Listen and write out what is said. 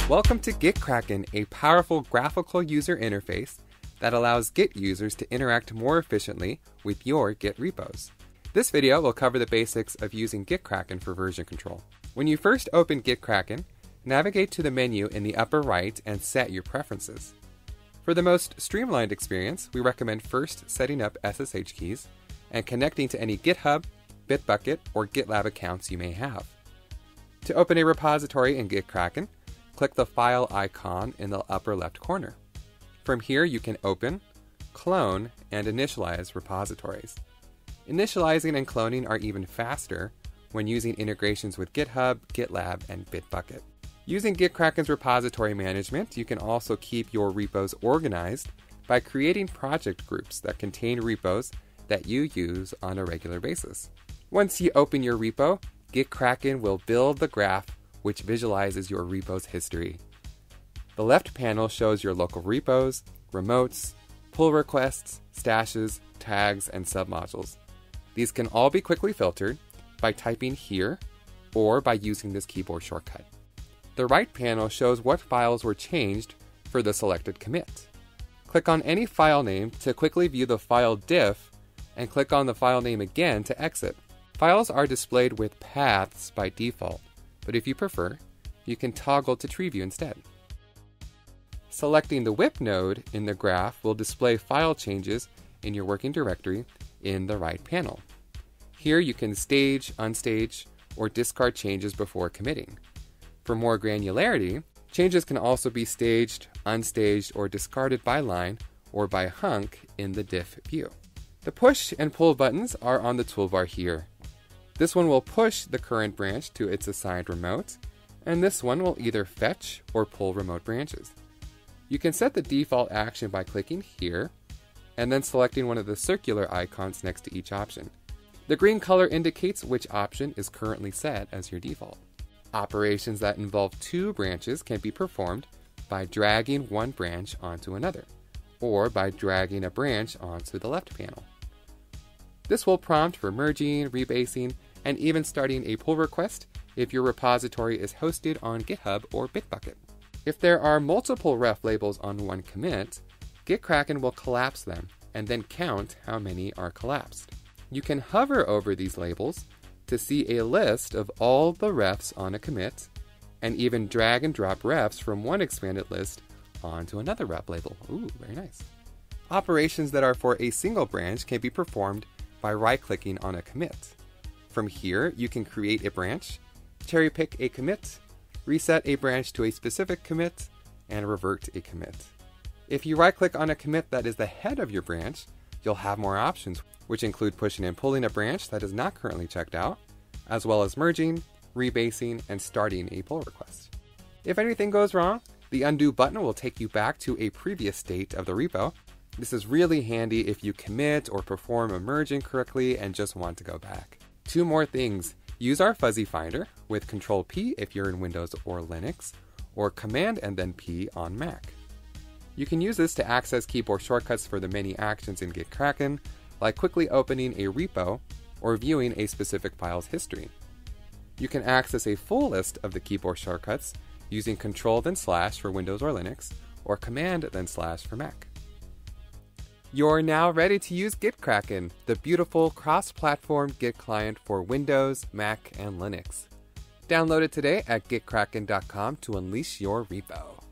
Welcome to GitKraken, a powerful graphical user interface that allows Git users to interact more efficiently with your Git repos. This video will cover the basics of using GitKraken for version control. When you first open GitKraken, navigate to the menu in the upper right and set your preferences. For the most streamlined experience, we recommend first setting up SSH keys and connecting to any GitHub, Bitbucket, or GitLab accounts you may have. To open a repository in GitKraken, click the file icon in the upper left corner. From here, you can open, clone, and initialize repositories. Initializing and cloning are even faster when using integrations with GitHub, GitLab, and Bitbucket. Using GitKraken's repository management, you can also keep your repos organized by creating project groups that contain repos that you use on a regular basis. Once you open your repo, GitKraken will build the graph which visualizes your repo's history. The left panel shows your local repos, remotes, pull requests, stashes, tags, and submodules. These can all be quickly filtered by typing here or by using this keyboard shortcut. The right panel shows what files were changed for the selected commit. Click on any file name to quickly view the file diff and click on the file name again to exit. Files are displayed with paths by default, but if you prefer, you can toggle to tree view instead. Selecting the whip node in the graph will display file changes in your working directory in the right panel. Here you can stage, unstage, or discard changes before committing. For more granularity, changes can also be staged, unstaged, or discarded by line or by hunk in the diff view. The push and pull buttons are on the toolbar here. This one will push the current branch to its assigned remote, and this one will either fetch or pull remote branches. You can set the default action by clicking here, and then selecting one of the circular icons next to each option. The green color indicates which option is currently set as your default. Operations that involve two branches can be performed by dragging one branch onto another, or by dragging a branch onto the left panel. This will prompt for merging, rebasing, and even starting a pull request if your repository is hosted on GitHub or Bitbucket. If there are multiple ref labels on one commit, GitKraken will collapse them and then count how many are collapsed. You can hover over these labels to see a list of all the refs on a commit, and even drag and drop refs from one expanded list onto another ref label. Ooh, very nice. Operations that are for a single branch can be performed by right-clicking on a commit. From here, you can create a branch, cherry-pick a commit, reset a branch to a specific commit, and revert a commit. If you right-click on a commit that is the head of your branch, you'll have more options, which include pushing and pulling a branch that is not currently checked out, as well as merging, rebasing, and starting a pull request. If anything goes wrong, the undo button will take you back to a previous state of the repo. This is really handy if you commit or perform a merge incorrectly and just want to go back. Two more things. Use our fuzzy finder with Control-P if you're in Windows or Linux, or Command and then P on Mac. You can use this to access keyboard shortcuts for the many actions in GitKraken, like quickly opening a repo or viewing a specific file's history. You can access a full list of the keyboard shortcuts using Control then / for Windows or Linux, or Command then / for Mac. You're now ready to use GitKraken, the beautiful cross-platform Git client for Windows, Mac, and Linux. Download it today at gitkraken.com to unleash your repo.